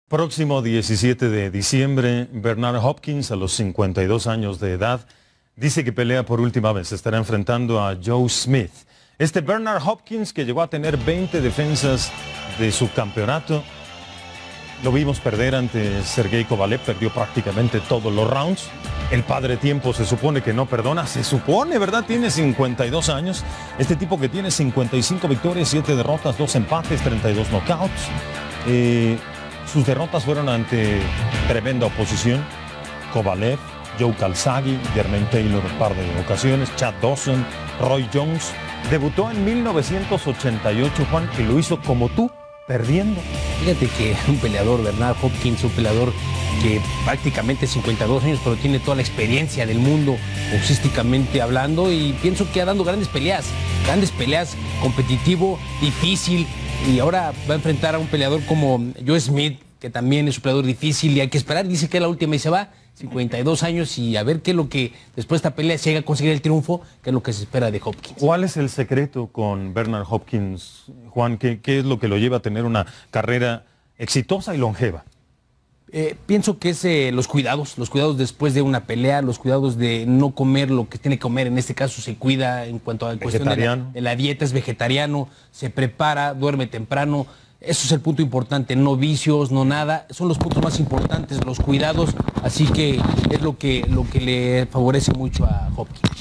Próximo 17 de diciembre, Bernard Hopkins, a los 52 años de edad, dice que pelea por última vez. Estará enfrentando a Joe Smith. Este Bernard Hopkins, que llegó a tener 20 defensas de su campeonato, lo vimos perder ante Sergey Kovalev, perdió prácticamente todos los rounds. El padre tiempo se supone que no perdona, se supone, ¿verdad? Tiene 52 años. Este tipo que tiene 55 victorias, 7 derrotas, 2 empates, 32 knockouts. Sus derrotas fueron ante tremenda oposición: Kovalev, Joe Calzaghe, Jermaine Taylor un par de ocasiones, Chad Dawson, Roy Jones. Debutó en 1988, Juan, y lo hizo como tú, perdiendo. Fíjate que un peleador, Bernard Hopkins, un peleador que prácticamente 52 años, pero tiene toda la experiencia del mundo, boxísticamente hablando, y pienso que ha dado grandes peleas, competitivo, difícil, y ahora va a enfrentar a un peleador como Joe Smith, que también es un peleador difícil, y hay que esperar. Dice que es la última y se va, 52 años, y a ver qué es lo que después de esta pelea llega a conseguir el triunfo, que es lo que se espera de Hopkins. ¿Cuál es el secreto con Bernard Hopkins, Juan? ¿Qué es lo que lo lleva a tener una carrera exitosa y longeva? Pienso que es los cuidados después de una pelea, los cuidados de no comer lo que tiene que comer. En este caso se cuida en cuanto a la cuestión de la dieta, es vegetariano, se prepara, duerme temprano. Eso es el punto importante, no vicios, no nada. Son los puntos más importantes, los cuidados. Así que es lo que le favorece mucho a Hopkins.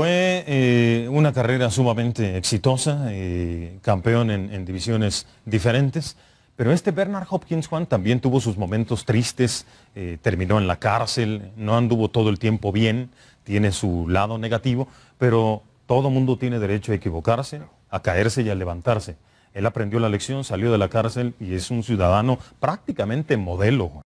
Fue una carrera sumamente exitosa, campeón en divisiones diferentes. Pero este Bernard Hopkins, Juan, también tuvo sus momentos tristes, terminó en la cárcel, no anduvo todo el tiempo bien, tiene su lado negativo, pero todo mundo tiene derecho a equivocarse, a caerse y a levantarse. Él aprendió la lección, salió de la cárcel y es un ciudadano prácticamente modelo, Juan.